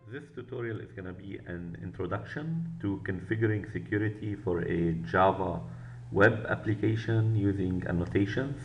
This tutorial is going to be an introduction to configuring security for a Java web application using annotations.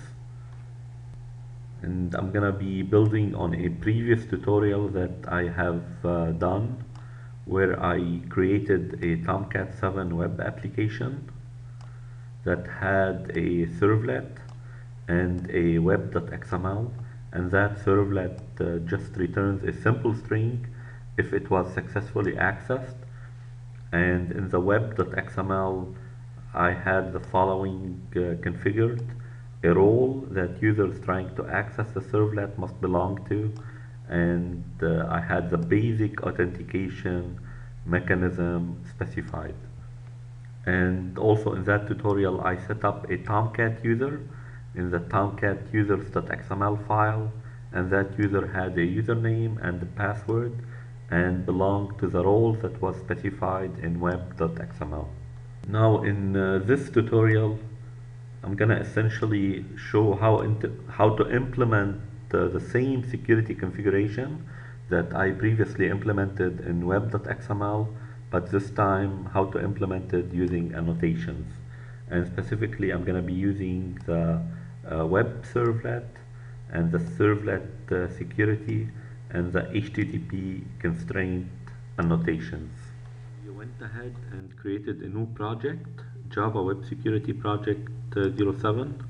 And I'm going to be building on a previous tutorial that I have done where I created a Tomcat 7 web application that had a servlet and a web.xml, and that servlet just returns a simple string if it was successfully accessed. And in the web.xml I had the following configured: a role that users trying to access the servlet must belong to, and I had the basic authentication mechanism specified. And also in that tutorial I set up a Tomcat user in the Tomcat users.xml file, and that user had a username and a password and belonged to the role that was specified in web.xml. Now in this tutorial I'm gonna essentially show how to implement the same security configuration that I previously implemented in web.xml, but this time how to implement it using annotations. And specifically I'm gonna be using the web servlet and the servlet security and the HTTP constraint annotations. You went ahead and created a new project, Java Web Security Project 07,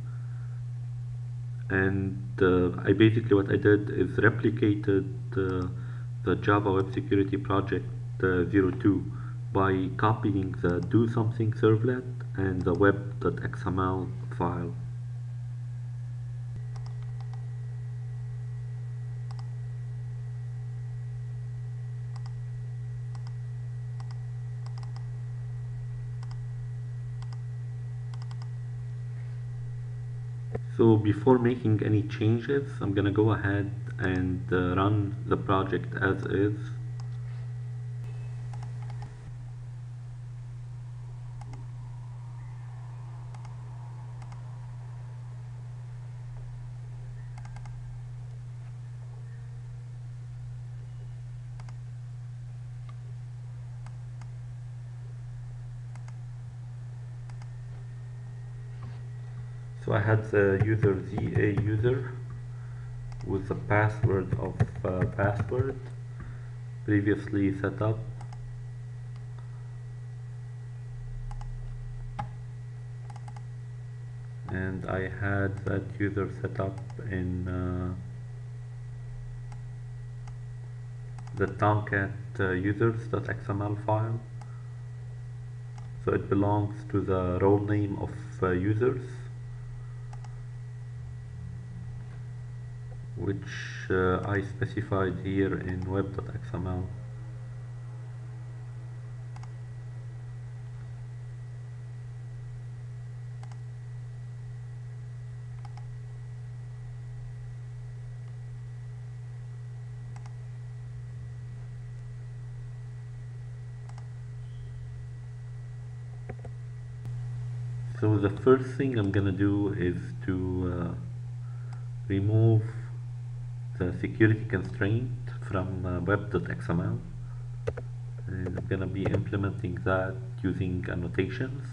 and what I did is replicated the Java Web Security Project 02 by copying the do something servlet and the web.xml file. So before making any changes, I'm gonna go ahead and run the project as is. So I had the user ZA user with the password of password previously set up. And I had that user set up in the Tomcat users.xml file. So it belongs to the role name of users, which I specified here in web.xml. So the first thing I'm gonna do is to remove the security constraint from web.xml, and I'm gonna be implementing that using annotations.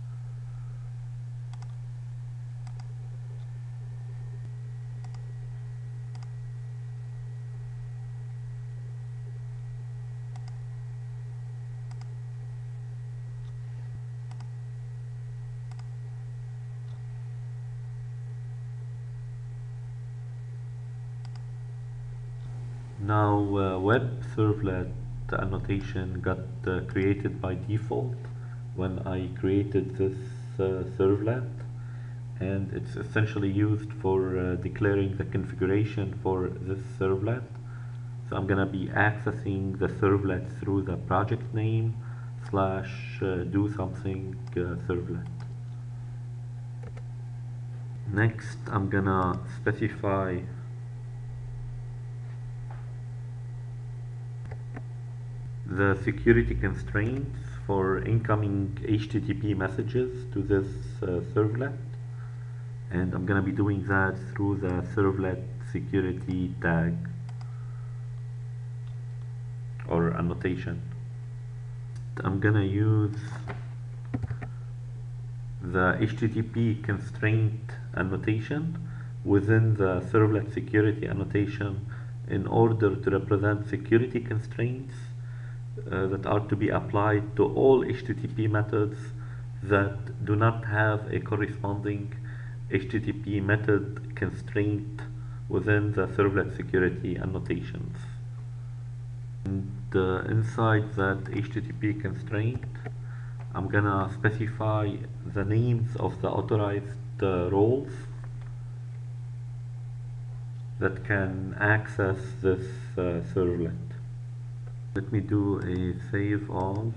Now web servlet annotation got created by default when I created this servlet, and it's essentially used for declaring the configuration for this servlet. So I'm gonna be accessing the servlet through the project name slash do something servlet. Next I'm gonna specify the security constraints for incoming HTTP messages to this servlet, and I'm gonna be doing that through the servlet security tag. or annotation. I'm gonna use the HTTP constraint annotation within the servlet security annotation in order to represent security constraints that are to be applied to all HTTP methods that do not have a corresponding HTTP method constraint within the servlet security annotations. And inside that HTTP constraint, I'm gonna specify the names of the authorized roles that can access this servlet. Let me do a save all.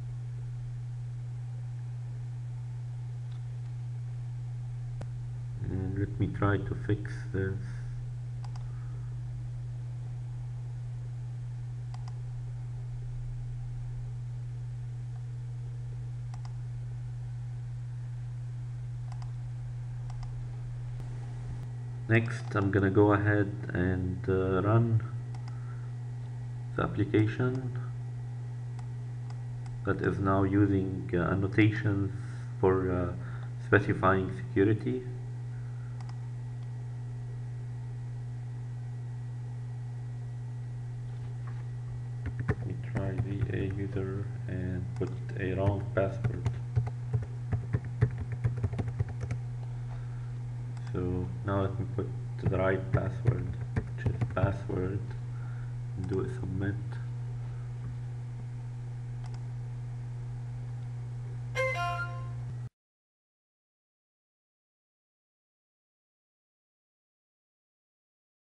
And let me try to fix this. Next, I'm gonna go ahead and run the application that is now using annotations for specifying security. Let me try VA user and put a wrong password. So now let me put the right password, which is password, and do a submit.